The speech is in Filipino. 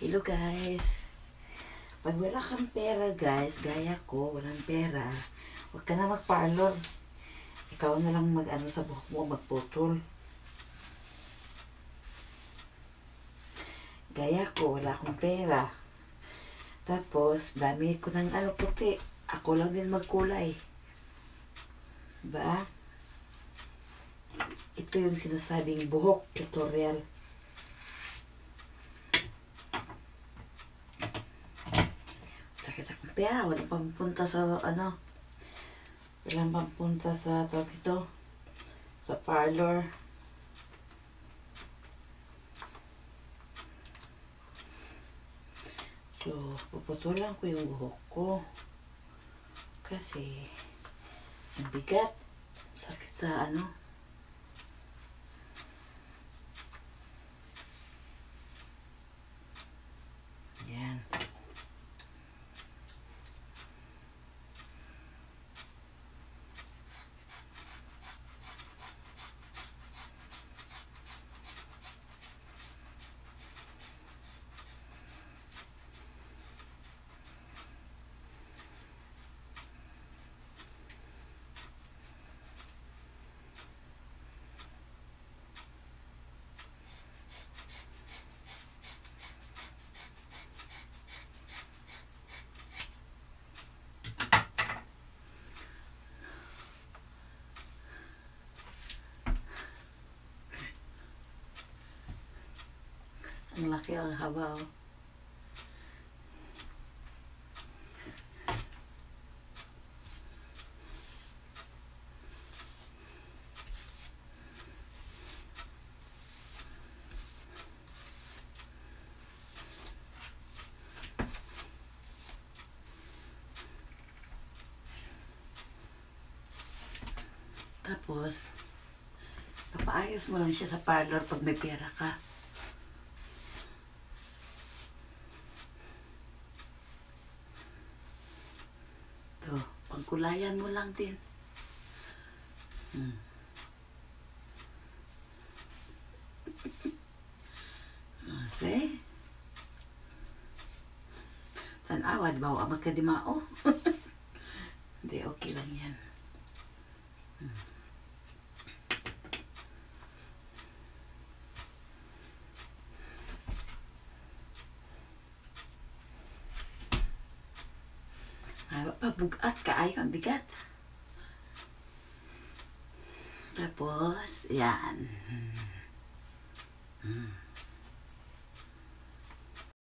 Hello guys. Pag wala kang pera guys, gaya ko, walang pera, huwag ka na mag-parlor. Ikaw na lang mag-ano sa buhok mo, magputol. Gaya ko, wala akong pera. Tapos, dami ko ng ano puti. Ako lang din magkulay. Diba? Ito yung sinasabing buhok tutorial. Pera, walang pampunta sa ano, walang pampunta sa tawag ito, sa parlor. So, puputulan ko yung buhok ko kasi ang bigat, sakit sa ano. Yan. Ang laki, ang haba, oh. Tapos, papaayos mo lang siya sa parlor pag may pera ka. Ito, pagkulayan mo lang din. Okay? Tanawa, di ba? Huwag magkadimao. Hindi, okay lang yan. Pabugat ka ay ang bigat. Tapos, yan.